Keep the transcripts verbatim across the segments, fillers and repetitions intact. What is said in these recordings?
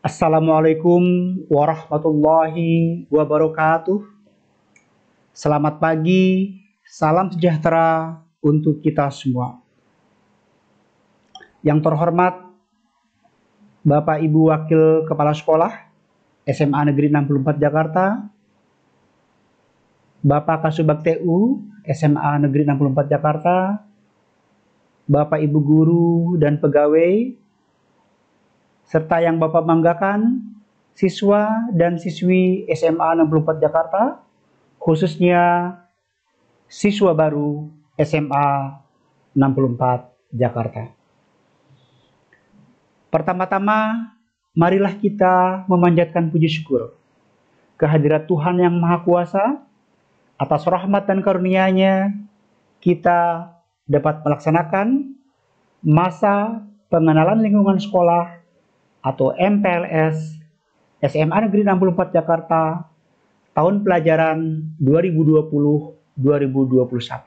Assalamualaikum warahmatullahi wabarakatuh. Selamat pagi, salam sejahtera untuk kita semua. Yang terhormat Bapak Ibu Wakil Kepala Sekolah S M A Negeri enam puluh empat Jakarta, Bapak Kasubag T U S M A Negeri enam puluh empat Jakarta, Bapak Ibu Guru dan Pegawai, serta yang Bapak banggakan, siswa dan siswi S M A enam puluh empat Jakarta, khususnya siswa baru S M A enam puluh empat Jakarta. Pertama-tama, marilah kita memanjatkan puji syukur kehadirat Tuhan Yang Maha Kuasa atas rahmat dan karunia-Nya kita dapat melaksanakan masa pengenalan lingkungan sekolah atau M P L S S M A Negeri enam puluh empat Jakarta tahun pelajaran dua ribu dua puluh dua ribu dua puluh satu.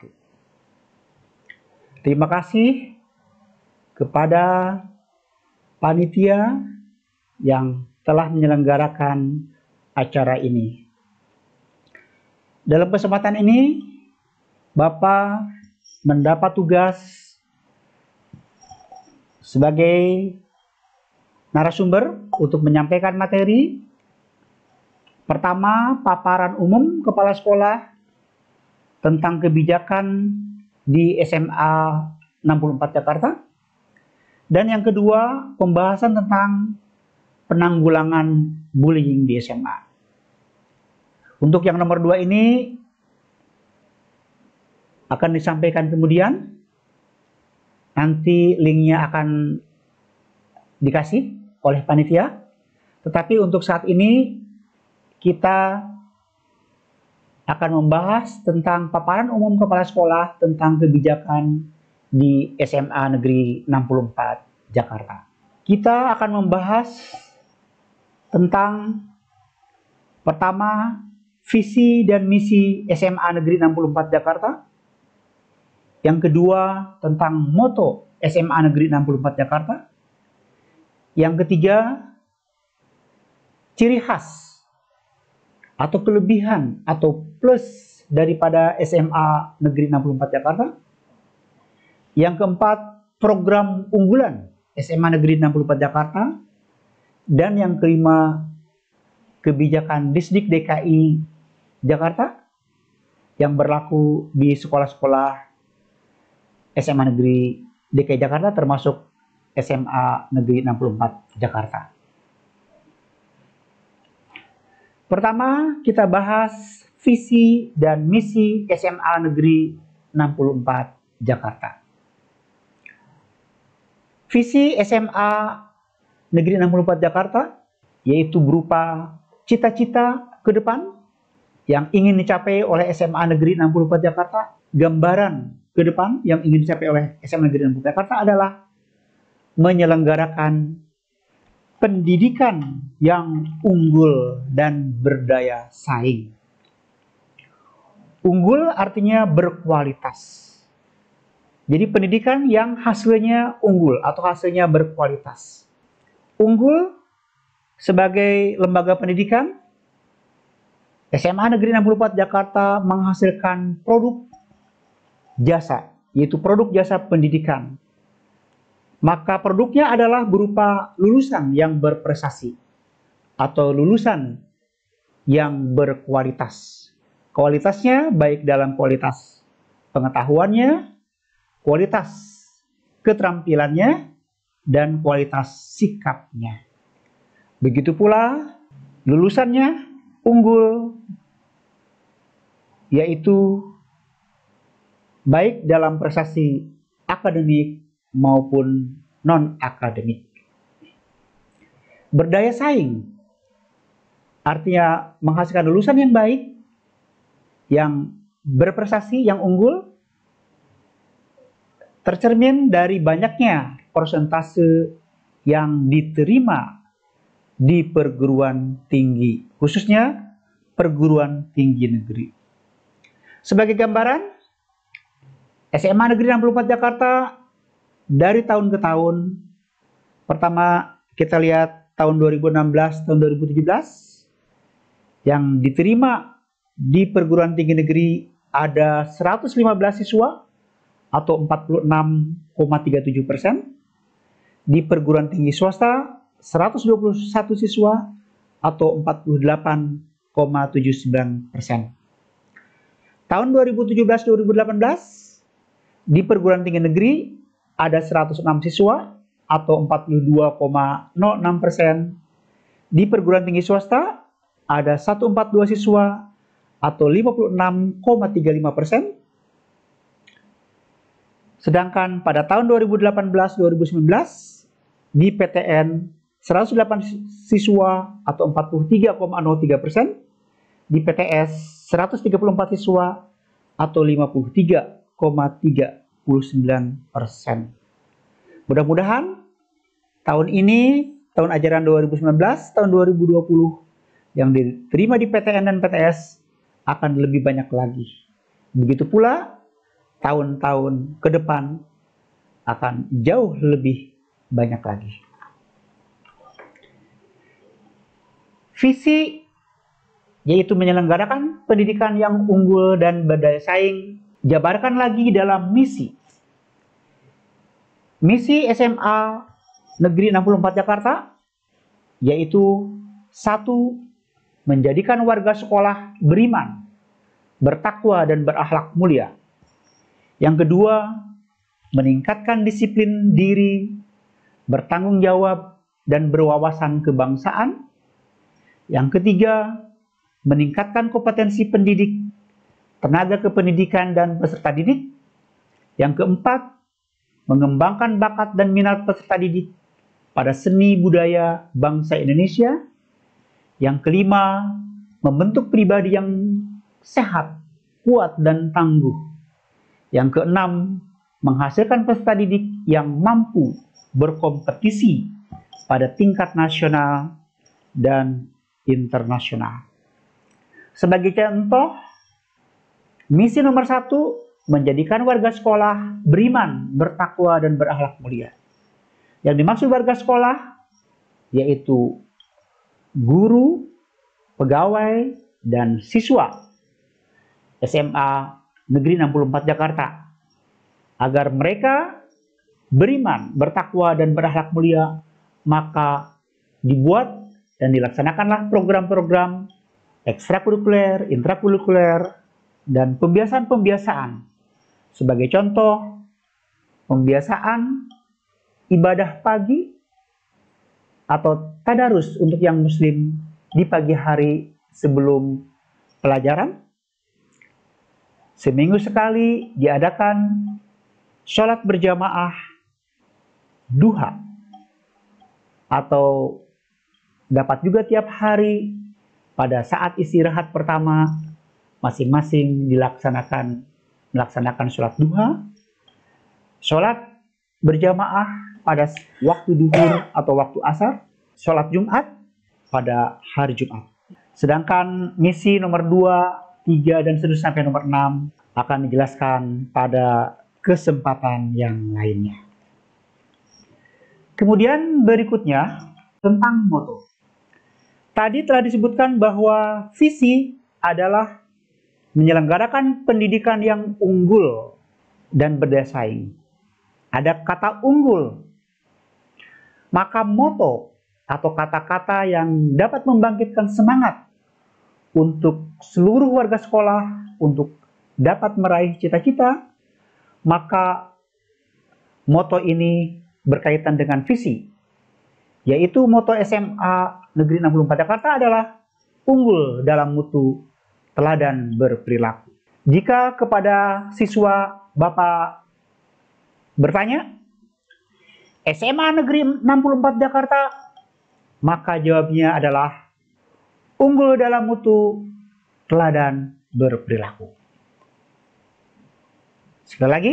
Terima kasih kepada panitia yang telah menyelenggarakan acara ini. Dalam kesempatan ini, Bapak mendapat tugas sebagai narasumber untuk menyampaikan materi. Pertama, paparan umum kepala sekolah tentang kebijakan di S M A enam puluh empat Jakarta. Dan yang kedua, pembahasan tentang penanggulangan bullying di S M A. Untuk yang nomor dua ini akan disampaikan kemudian. Nanti linknya akan dikasih oleh panitia. Tetapi untuk saat ini kita akan membahas tentang paparan umum kepala sekolah tentang kebijakan di S M A Negeri enam puluh empat Jakarta. Kita akan membahas tentang pertama, visi dan misi S M A Negeri enam puluh empat Jakarta. Yang kedua, tentang moto S M A Negeri enam puluh empat Jakarta. Yang ketiga, ciri khas atau kelebihan atau plus daripada S M A Negeri enam puluh empat Jakarta. Yang keempat, program unggulan S M A Negeri enam puluh empat Jakarta. Dan yang kelima, kebijakan Disdik D K I Jakarta yang berlaku di sekolah-sekolah S M A Negeri D K I Jakarta termasuk S M A Negeri enam puluh empat Jakarta. Pertama, kita bahas visi dan misi S M A Negeri enam puluh empat Jakarta. Visi S M A Negeri enam puluh empat Jakarta yaitu berupa cita-cita ke depan yang ingin dicapai oleh S M A Negeri enam puluh empat Jakarta. Gambaran ke depan yang ingin dicapai oleh S M A Negeri enam puluh empat Jakarta adalah menyelenggarakan pendidikan yang unggul dan berdaya saing. Unggul artinya berkualitas. Jadi pendidikan yang hasilnya unggul atau hasilnya berkualitas. Unggul sebagai lembaga pendidikan, S M A Negeri enam puluh empat Jakarta menghasilkan produk jasa, yaitu produk jasa pendidikan. Maka produknya adalah berupa lulusan yang berprestasi atau lulusan yang berkualitas. Kualitasnya baik dalam kualitas pengetahuannya, kualitas keterampilannya, dan kualitas sikapnya. Begitu pula lulusannya unggul, yaitu baik dalam prestasi akademik maupun non-akademik. Berdaya saing artinya menghasilkan lulusan yang baik, yang berprestasi, yang unggul, tercermin dari banyaknya persentase yang diterima di perguruan tinggi, khususnya perguruan tinggi negeri. Sebagai gambaran, S M A Negeri enam puluh empat Jakarta dari tahun ke tahun, pertama kita lihat tahun dua ribu enam belas tahun dua ribu tujuh belas yang diterima di perguruan tinggi negeri ada seratus lima belas siswa atau empat puluh enam koma tiga tujuh persen. Di perguruan tinggi swasta seratus dua puluh satu siswa atau empat puluh delapan koma tujuh sembilan persen. Tahun dua ribu tujuh belas dua ribu delapan belas di perguruan tinggi negeri ada seratus enam siswa atau empat puluh dua koma nol enam persen. Di perguruan tinggi swasta ada seratus empat puluh dua siswa atau lima puluh enam koma tiga lima persen. Sedangkan pada tahun dua ribu delapan belas dua ribu sembilan belas di P T N seratus delapan siswa atau empat puluh tiga koma nol tiga persen. Di P T S seratus tiga puluh empat siswa atau lima puluh tiga koma tiga sembilan persen. Mudah-mudahan tahun ini, tahun ajaran dua ribu sembilan belas tahun dua ribu dua puluh yang diterima di P T N dan P T S akan lebih banyak lagi. Begitu pula tahun-tahun ke depan akan jauh lebih banyak lagi. Visi yaitu menyelenggarakan pendidikan yang unggul dan berdaya saing, jabarkan lagi dalam misi. Misi S M A Negeri enam puluh empat Jakarta yaitu satu, menjadikan warga sekolah beriman, bertakwa dan berakhlak mulia. Yang kedua, meningkatkan disiplin diri, bertanggung jawab dan berwawasan kebangsaan. Yang ketiga, meningkatkan kompetensi pendidik, tenaga kependidikan dan peserta didik. Yang keempat, mengembangkan bakat dan minat peserta didik pada seni budaya bangsa Indonesia. Yang kelima, membentuk pribadi yang sehat, kuat dan tangguh. Yang keenam, menghasilkan peserta didik yang mampu berkompetisi pada tingkat nasional dan internasional. Sebagai contoh, misi nomor satu, menjadikan warga sekolah beriman, bertakwa, dan berakhlak mulia. Yang dimaksud warga sekolah yaitu guru, pegawai, dan siswa S M A Negeri enam puluh empat Jakarta, agar mereka beriman, bertakwa, dan berakhlak mulia, maka dibuat dan dilaksanakanlah program-program ekstrakurikuler, intrakurikuler, dan pembiasaan-pembiasaan. Sebagai contoh, pembiasaan ibadah pagi atau tadarus untuk yang muslim di pagi hari sebelum pelajaran. Seminggu sekali diadakan sholat berjamaah duha, atau dapat juga tiap hari pada saat istirahat pertama masing-masing dilaksanakan melaksanakan sholat duha, sholat berjamaah pada waktu duhur atau waktu asar, sholat Jumat pada hari Jumat. Sedangkan misi nomor dua, tiga, dan seterusnya sampai nomor enam akan dijelaskan pada kesempatan yang lainnya. Kemudian berikutnya tentang moto. Tadi telah disebutkan bahwa visi adalah menyelenggarakan pendidikan yang unggul dan berdaya saing. Ada kata unggul. Maka moto atau kata-kata yang dapat membangkitkan semangat untuk seluruh warga sekolah untuk dapat meraih cita-cita, maka moto ini berkaitan dengan visi, yaitu moto S M A Negeri enam puluh empat Jakarta adalah unggul dalam mutu, teladan berperilaku. Jika kepada siswa Bapak bertanya, S M A Negeri enam puluh empat Jakarta, maka jawabnya adalah unggul dalam mutu, teladan berperilaku. Sekali lagi,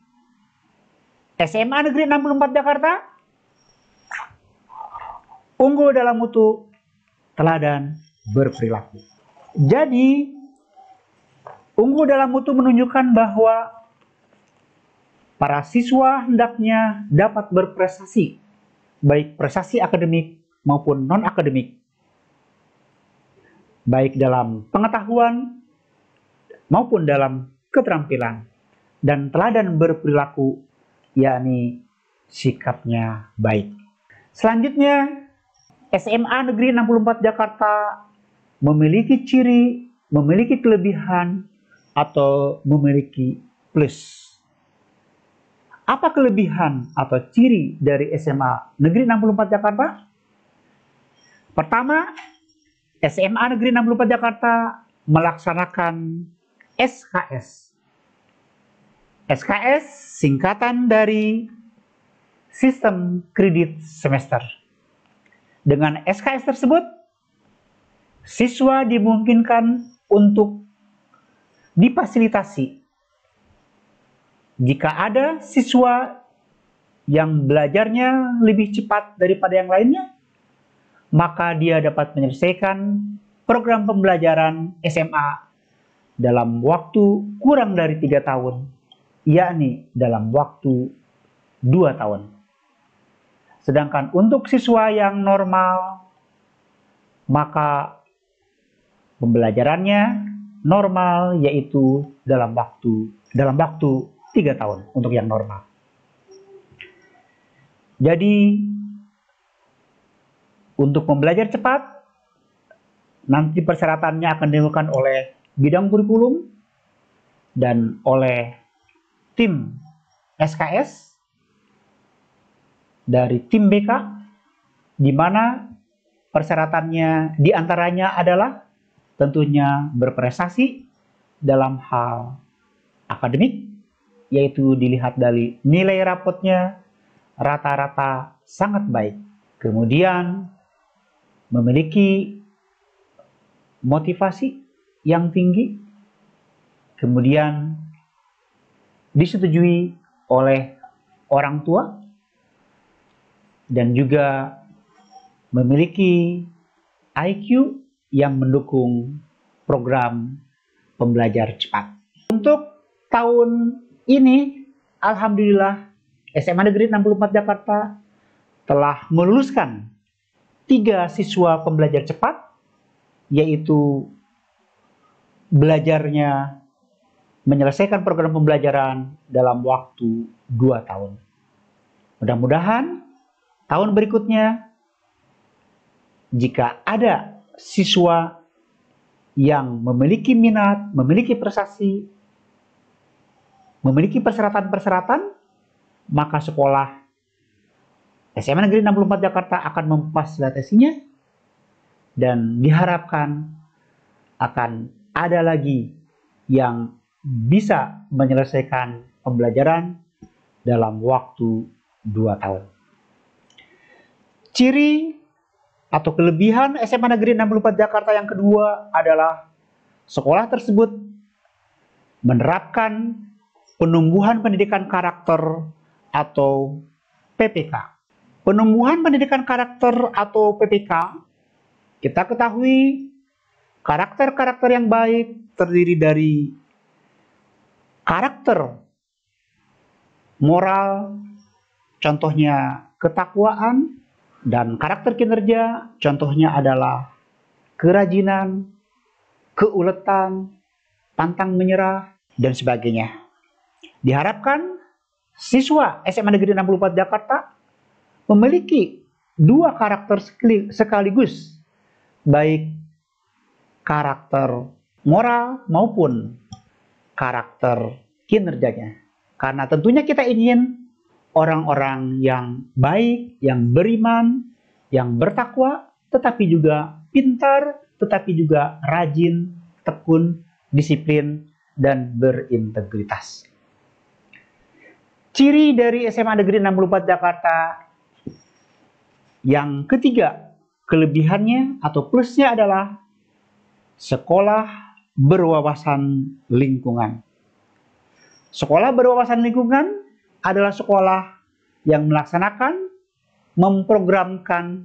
S M A Negeri enam puluh empat Jakarta, unggul dalam mutu, teladan berperilaku. Jadi, unggul dalam mutu menunjukkan bahwa para siswa hendaknya dapat berprestasi, baik prestasi akademik maupun non-akademik, baik dalam pengetahuan maupun dalam keterampilan dan teladan berperilaku, yakni sikapnya baik. Selanjutnya, S M A Negeri enam puluh empat Jakarta memiliki ciri, memiliki kelebihan, atau memiliki plus. Apa kelebihan atau ciri dari S M A Negeri enam puluh empat Jakarta? Pertama, S M A Negeri enam puluh empat Jakarta melaksanakan S K S. S K S singkatan dari Sistem Kredit Semester. Dengan S K S tersebut, siswa dimungkinkan untuk difasilitasi. Jika ada siswa yang belajarnya lebih cepat daripada yang lainnya, maka dia dapat menyelesaikan program pembelajaran S M A dalam waktu kurang dari tiga tahun, yakni dalam waktu dua tahun. Sedangkan untuk siswa yang normal, maka pembelajarannya normal, yaitu dalam waktu dalam waktu tiga tahun untuk yang normal. Jadi untuk pembelajar cepat, nanti persyaratannya akan dilakukan oleh bidang kurikulum dan oleh tim S K S dari tim B K, di mana persyaratannya diantaranya adalah tentunya berprestasi dalam hal akademik, yaitu dilihat dari nilai rapotnya rata-rata sangat baik. Kemudian memiliki motivasi yang tinggi, kemudian disetujui oleh orang tua, dan juga memiliki I Q yang mendukung program pembelajar cepat. Untuk tahun ini, alhamdulillah, S M A Negeri enam puluh empat Jakarta telah meluluskan tiga siswa pembelajar cepat, yaitu belajarnya menyelesaikan program pembelajaran dalam waktu dua tahun. Mudah-mudahan tahun berikutnya, jika ada siswa yang memiliki minat, memiliki prestasi, memiliki persyaratan-persyaratan, maka sekolah S M A Negeri enam puluh empat Jakarta akan memfasilitasinya, dan diharapkan akan ada lagi yang bisa menyelesaikan pembelajaran dalam waktu dua tahun. Ciri atau kelebihan S M A Negeri enam puluh empat Jakarta yang kedua adalah sekolah tersebut menerapkan penumbuhan pendidikan karakter atau P P K. Penumbuhan pendidikan karakter atau P P K, kita ketahui karakter-karakter yang baik terdiri dari karakter moral, contohnya ketakwaan, dan karakter kinerja, contohnya adalah kerajinan, keuletan, pantang menyerah, dan sebagainya. Diharapkan siswa S M A Negeri enam puluh empat Jakarta memiliki dua karakter sekaligus, baik karakter moral maupun karakter kinerjanya. Karena tentunya kita ingin orang-orang yang baik, yang beriman, yang bertakwa, tetapi juga pintar, tetapi juga rajin, tekun, disiplin, dan berintegritas. Ciri dari S M A Negeri enam puluh empat Jakarta yang ketiga, kelebihannya atau plusnya adalah sekolah berwawasan lingkungan. Sekolah berwawasan lingkungan adalah sekolah yang melaksanakan, memprogramkan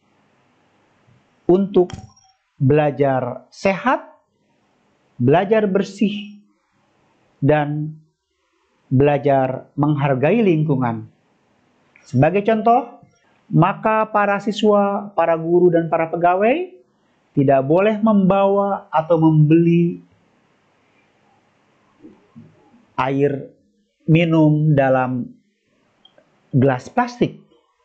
untuk belajar sehat, belajar bersih, dan belajar menghargai lingkungan. Sebagai contoh, maka para siswa, para guru, dan para pegawai tidak boleh membawa atau membeli air minum dalam gelas plastik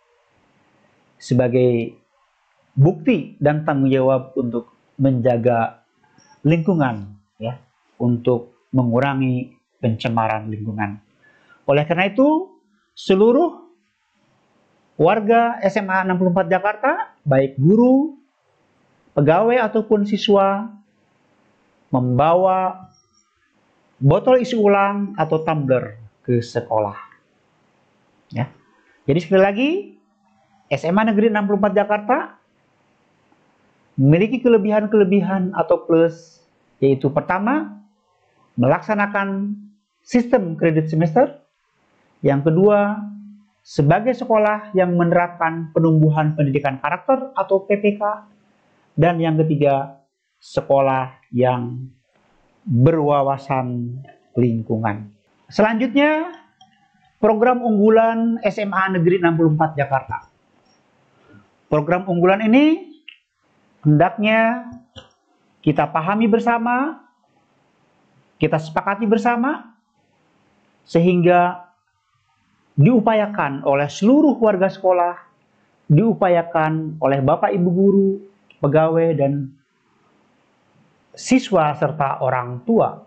sebagai bukti dan tanggung jawab untuk menjaga lingkungan, ya, untuk mengurangi pencemaran lingkungan. Oleh karena itu, seluruh warga S M A enam puluh empat Jakarta, baik guru, pegawai ataupun siswa, membawa botol isi ulang atau tumbler ke sekolah. Ya. Jadi sekali lagi, S M A Negeri enam puluh empat Jakarta memiliki kelebihan-kelebihan atau plus, yaitu pertama, melaksanakan sistem kredit semester. Yang kedua, sebagai sekolah yang menerapkan penumbuhan pendidikan karakter atau P P K. Dan yang ketiga, sekolah yang berwawasan lingkungan. Selanjutnya, program unggulan S M A Negeri enam puluh empat Jakarta. Program unggulan ini hendaknya kita pahami bersama, kita sepakati bersama, sehingga diupayakan oleh seluruh warga sekolah, diupayakan oleh Bapak Ibu guru, pegawai, dan siswa serta orang tua.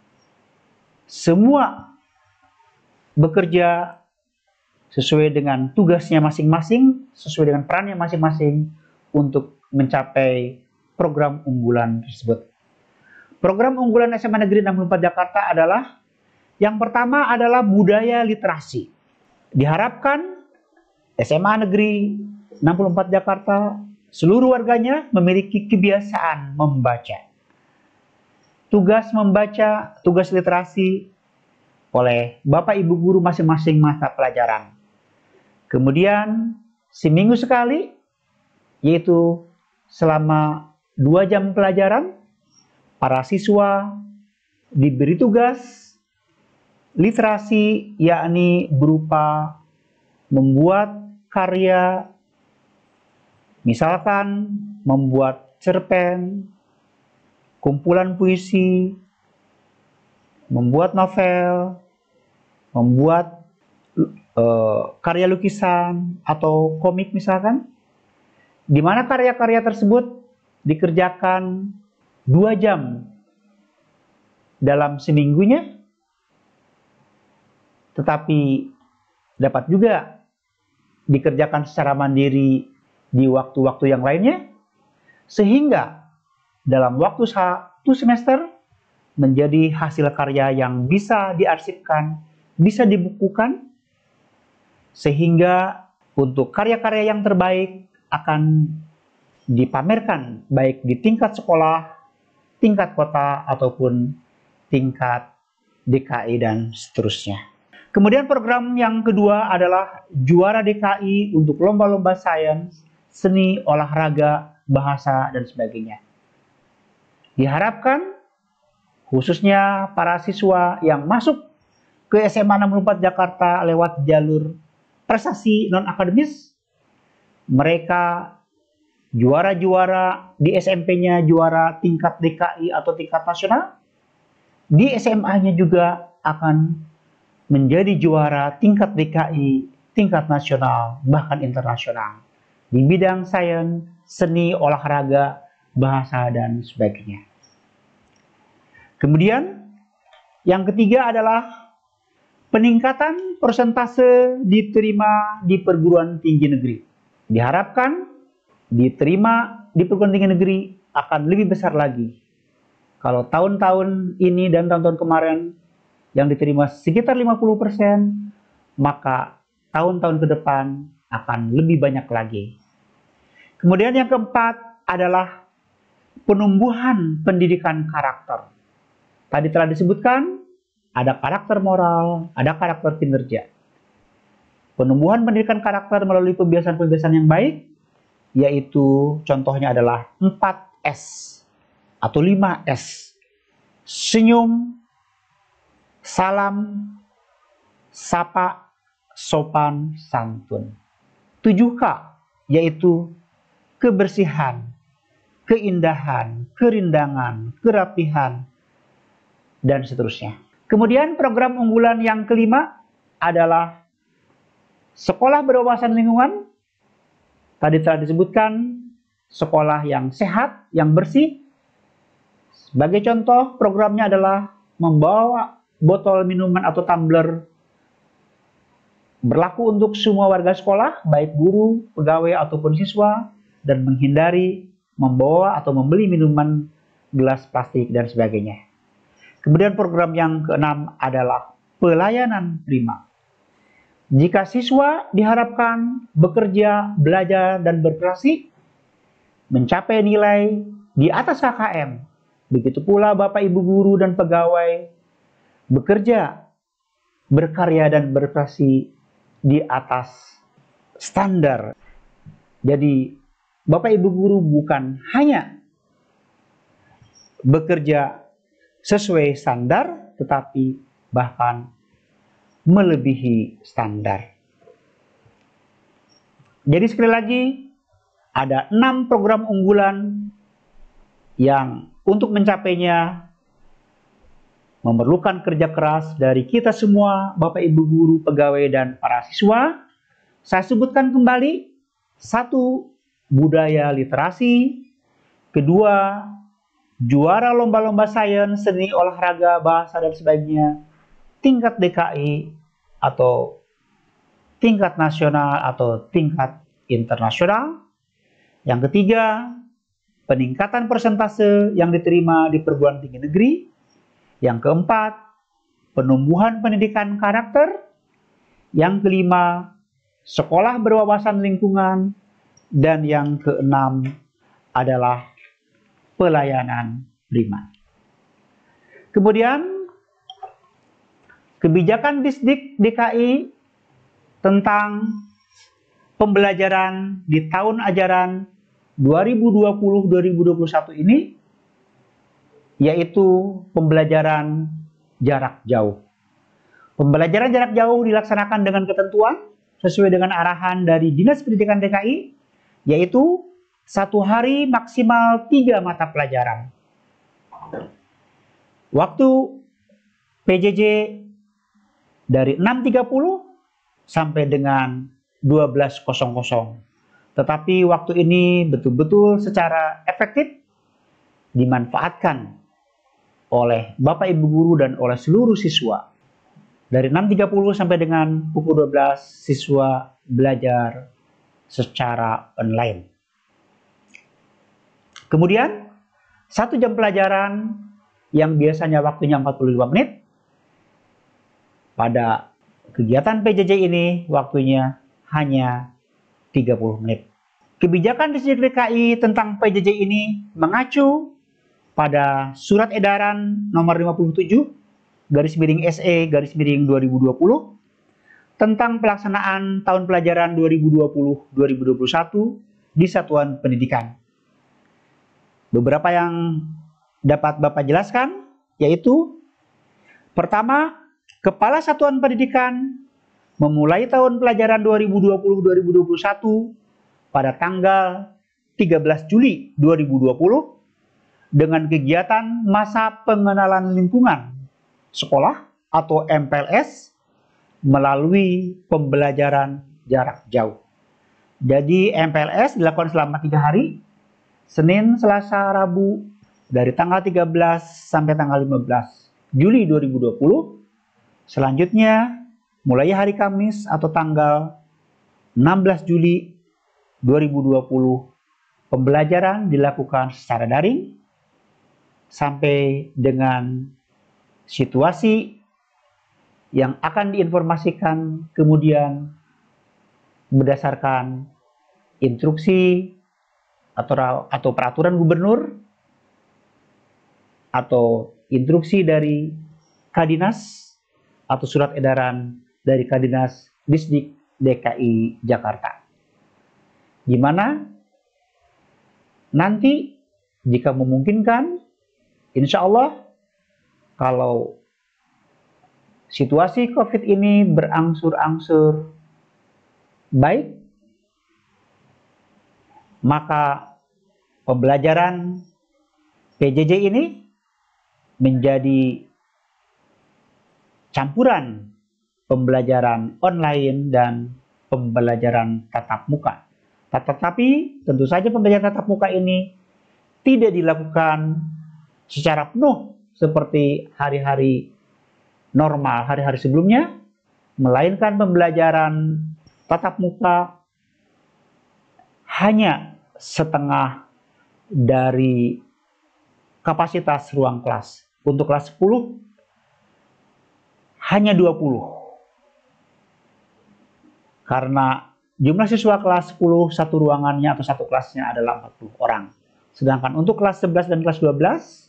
Semua bekerja sesuai dengan tugasnya masing-masing, sesuai dengan perannya masing-masing untuk mencapai program unggulan tersebut. Program unggulan S M A Negeri enam puluh empat Jakarta adalah, yang pertama adalah budaya literasi. Diharapkan S M A Negeri enam puluh empat Jakarta seluruh warganya memiliki kebiasaan membaca. Tugas membaca, tugas literasi oleh Bapak Ibu guru masing-masing mata pelajaran. Kemudian seminggu sekali, yaitu selama dua jam pelajaran, para siswa diberi tugas literasi, yakni berupa membuat karya, misalkan membuat cerpen, kumpulan puisi, membuat novel, membuat uh, karya lukisan atau komik misalkan, di mana karya-karya tersebut dikerjakan dua jam dalam seminggunya, tetapi dapat juga dikerjakan secara mandiri di waktu-waktu yang lainnya, sehingga dalam waktu satu semester menjadi hasil karya yang bisa diarsipkan, bisa dibukukan, sehingga untuk karya-karya yang terbaik akan dipamerkan baik di tingkat sekolah, tingkat kota, ataupun tingkat D K I dan seterusnya. Kemudian program yang kedua adalah juara D K I untuk lomba-lomba sains, seni, olahraga, bahasa, dan sebagainya. Diharapkan khususnya para siswa yang masuk ke S M A enam puluh empat Jakarta lewat jalur prestasi non-akademis, mereka juara-juara di S M P-nya, juara tingkat D K I atau tingkat nasional, di S M A-nya juga akan menjadi juara tingkat D K I, tingkat nasional, bahkan internasional di bidang sains, seni, olahraga, bahasa, dan sebagainya. Kemudian yang ketiga adalah peningkatan persentase diterima di perguruan tinggi negeri. Diharapkan diterima di perguruan tinggi negeri akan lebih besar lagi. Kalau tahun-tahun ini dan tahun-tahun kemarin yang diterima sekitar lima puluh persen, maka tahun-tahun ke depan akan lebih banyak lagi. Kemudian yang keempat adalah penumbuhan pendidikan karakter. Tadi telah disebutkan, ada karakter moral, ada karakter kinerja. Penumbuhan pendidikan karakter melalui pembiasaan-pembiasaan yang baik, yaitu contohnya adalah empat S atau lima S. Senyum, salam, sapa, sopan, santun. tujuh K, yaitu kebersihan, keindahan, kerindangan, kerapihan, dan seterusnya. Kemudian program unggulan yang kelima adalah sekolah berwawasan lingkungan. Tadi telah disebutkan sekolah yang sehat, yang bersih. Sebagai contoh, programnya adalah membawa botol minuman atau tumbler berlaku untuk semua warga sekolah, baik guru, pegawai, ataupun siswa, dan menghindari membawa atau membeli minuman gelas plastik dan sebagainya. Kemudian program yang keenam adalah pelayanan prima. Jika siswa diharapkan bekerja, belajar, dan berkreasi, mencapai nilai di atas K K M, begitu pula Bapak Ibu guru dan pegawai bekerja, berkarya, dan berkreasi di atas standar. Jadi Bapak Ibu guru bukan hanya bekerja sesuai standar, tetapi bahkan melebihi standar. Jadi sekali lagi, ada enam program unggulan yang untuk mencapainya memerlukan kerja keras dari kita semua, Bapak Ibu guru, pegawai, dan para siswa. Saya sebutkan kembali. Satu, budaya literasi. Kedua, juara lomba-lomba sains, seni, olahraga, bahasa, dan sebagainya. Tingkat D K I atau tingkat nasional atau tingkat internasional. Yang ketiga, peningkatan persentase yang diterima di perguruan tinggi negeri. Yang keempat, penumbuhan pendidikan karakter. Yang kelima, sekolah berwawasan lingkungan. Dan yang keenam adalah pelayanan prima. Kemudian, kebijakan Disdik D K I tentang pembelajaran di tahun ajaran dua ribu dua puluh dua ribu dua puluh satu ini, yaitu pembelajaran jarak jauh. Pembelajaran jarak jauh dilaksanakan dengan ketentuan sesuai dengan arahan dari Dinas Pendidikan D K I, yaitu satu hari maksimal tiga mata pelajaran. Waktu P J J dari enam tiga puluh sampai dengan dua belas nol nol. Tetapi waktu ini betul-betul secara efektif dimanfaatkan oleh Bapak Ibu guru dan oleh seluruh siswa. Dari enam tiga puluh sampai dengan pukul dua belas siswa belajar secara online. Kemudian satu jam pelajaran yang biasanya waktunya empat puluh lima menit, pada kegiatan P J J ini waktunya hanya tiga puluh menit. Kebijakan Disdik D K I tentang P J J ini mengacu pada Surat Edaran nomor lima puluh tujuh garis miring S E garis miring dua ribu dua puluh tentang pelaksanaan tahun pelajaran dua ribu dua puluh dua ribu dua puluh satu di satuan pendidikan. Beberapa yang dapat Bapak jelaskan yaitu: pertama, Kepala Satuan Pendidikan memulai tahun pelajaran dua ribu dua puluh dua ribu dua puluh satu pada tanggal tiga belas Juli dua ribu dua puluh dengan kegiatan masa pengenalan lingkungan sekolah atau M P L S melalui pembelajaran jarak jauh. Jadi M P L S dilakukan selama tiga hari, Senin, Selasa, Rabu, dari tanggal tiga belas sampai tanggal lima belas Juli dua ribu dua puluh. Selanjutnya, mulai hari Kamis atau tanggal enam belas Juli dua ribu dua puluh, pembelajaran dilakukan secara daring sampai dengan situasi yang akan diinformasikan kemudian berdasarkan instruksi atau, atau peraturan gubernur atau instruksi dari Kadinas atau surat edaran dari Kadinas Disdik D K I Jakarta. Di mana nanti jika memungkinkan, insya Allah kalau situasi COVID ini berangsur-angsur baik, maka pembelajaran P J J ini menjadi campuran pembelajaran online dan pembelajaran tatap muka. Tetapi tentu saja pembelajaran tatap muka ini tidak dilakukan secara penuh seperti hari-hari normal, hari-hari sebelumnya, melainkan pembelajaran tatap muka hanya setengah dari kapasitas ruang kelas. Untuk kelas sepuluh hanya dua puluh. Karena jumlah siswa kelas sepuluh satu ruangannya atau satu kelasnya adalah empat puluh orang. Sedangkan untuk kelas sebelas dan kelas dua belas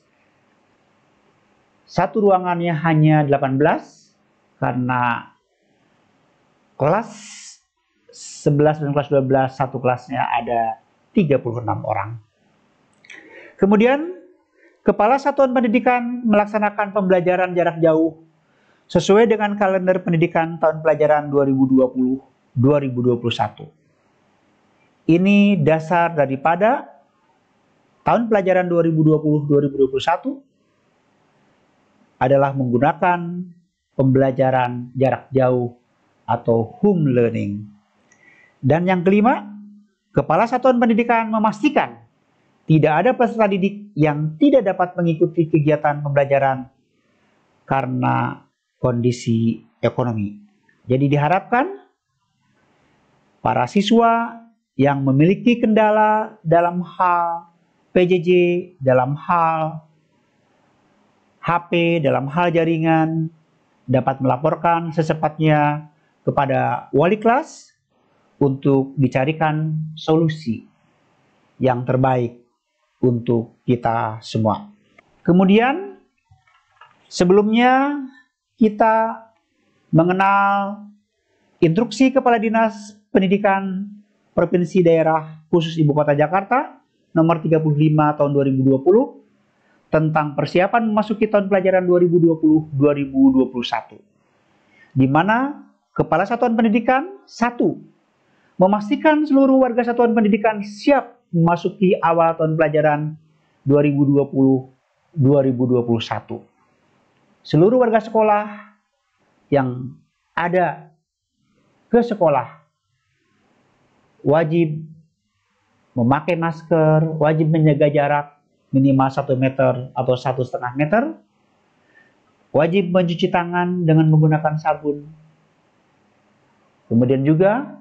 satu ruangannya hanya delapan belas, karena kelas sebelas dan kelas dua belas satu kelasnya ada tiga puluh enam orang. Kemudian Kepala Satuan Pendidikan melaksanakan pembelajaran jarak jauh sesuai dengan kalender pendidikan tahun pelajaran dua ribu dua puluh dua ribu dua puluh satu. Ini dasar daripada tahun pelajaran dua ribu dua puluh dua ribu dua puluh satu adalah menggunakan pembelajaran jarak jauh atau home learning. Dan yang kelima, Kepala Satuan Pendidikan memastikan tidak ada peserta didik yang tidak dapat mengikuti kegiatan pembelajaran karena kondisi ekonomi. Jadi diharapkan para siswa yang memiliki kendala dalam hal P J J, dalam hal H P, dalam hal jaringan, dapat melaporkan secepatnya kepada wali kelas untuk dicarikan solusi yang terbaik untuk kita semua. Kemudian sebelumnya kita mengenal instruksi Kepala Dinas Pendidikan Provinsi Daerah Khusus Ibu Kota Jakarta nomor tiga puluh lima tahun dua ribu dua puluh tentang persiapan memasuki tahun pelajaran dua ribu dua puluh dua ribu dua puluh satu, di mana Kepala Satuan Pendidikan satu memastikan seluruh warga Satuan Pendidikan siap memasuki awal tahun pelajaran dua ribu dua puluh dua ribu dua puluh satu. Seluruh warga sekolah yang ada ke sekolah wajib memakai masker, wajib menjaga jarak minimal satu meter atau satu setengah meter, wajib mencuci tangan dengan menggunakan sabun. Kemudian juga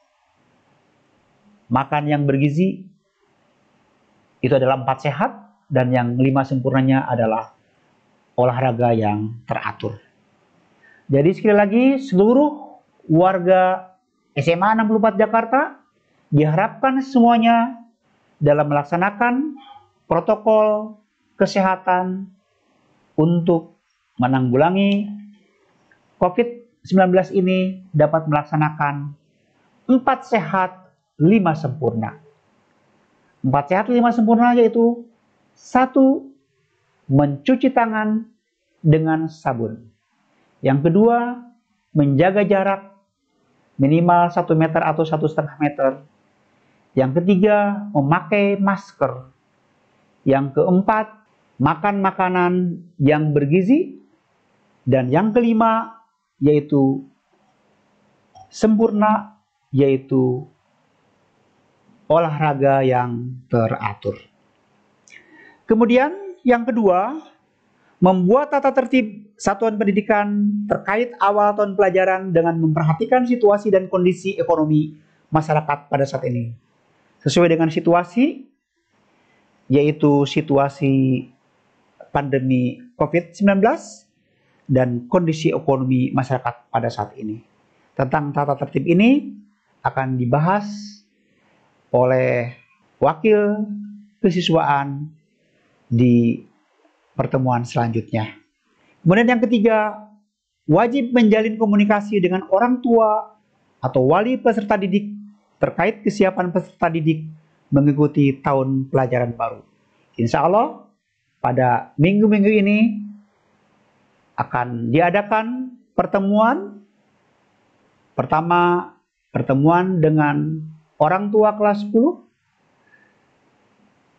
makan yang bergizi, itu adalah empat sehat, dan yang lima sempurnanya adalah olahraga yang teratur. Jadi sekali lagi, seluruh warga S M A enam puluh empat Jakarta diharapkan semuanya dalam melaksanakan protokol kesehatan untuk menanggulangi COVID sembilan belas ini dapat melaksanakan empat sehat, lima sempurna. Empat sehat, lima sempurna yaitu satu, mencuci tangan dengan sabun. Yang kedua, menjaga jarak minimal satu meter atau satu setengah meter. Yang ketiga, memakai masker. Yang keempat, makan makanan yang bergizi. Dan yang kelima, yaitu sempurna, yaitu olahraga yang teratur. Kemudian yang kedua, membuat tata tertib satuan pendidikan terkait awal tahun pelajaran dengan memperhatikan situasi dan kondisi ekonomi masyarakat pada saat ini. Sesuai dengan situasi, yaitu situasi pandemi COVID sembilan belas dan kondisi ekonomi masyarakat pada saat ini. Tentang tata tertib ini akan dibahas oleh wakil kesiswaan di pertemuan selanjutnya. Kemudian yang ketiga, wajib menjalin komunikasi dengan orang tua atau wali peserta didik terkait kesiapan peserta didik mengikuti tahun pelajaran baru. Insya Allah pada minggu-minggu ini akan diadakan pertemuan. Pertama, pertemuan dengan orang tua kelas sepuluh,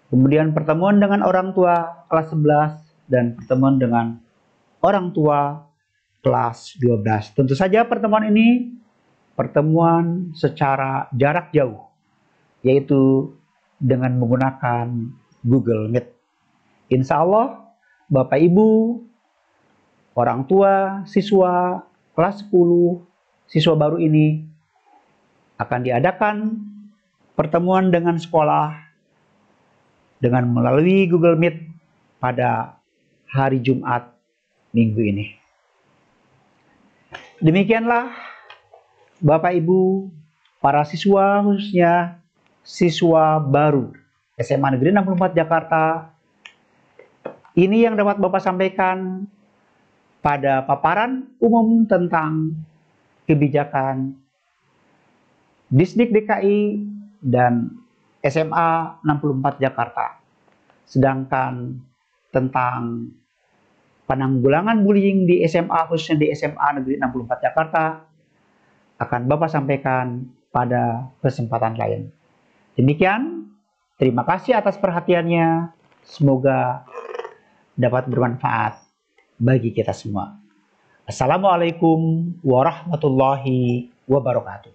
kemudian pertemuan dengan orang tua kelas sebelas, dan pertemuan dengan orang tua kelas dua belas. Tentu saja pertemuan ini pertemuan secara jarak jauh, yaitu dengan menggunakan Google Meet. Insya Allah, Bapak Ibu, orang tua, siswa kelas sepuluh, siswa baru ini akan diadakan pertemuan dengan sekolah dengan melalui Google Meet pada hari Jumat minggu ini. Demikianlah Bapak Ibu, para siswa, khususnya siswa baru S M A Negeri enam puluh empat Jakarta, ini yang dapat Bapak sampaikan pada paparan umum tentang kebijakan Disdik D K I dan S M A enam puluh empat Jakarta. Sedangkan tentang penanggulangan bullying di S M A, khususnya di S M A Negeri enam puluh empat Jakarta, akan Bapak sampaikan pada kesempatan lain. Demikian, terima kasih atas perhatiannya. Semoga dapat bermanfaat bagi kita semua. Assalamualaikum warahmatullahi wabarakatuh.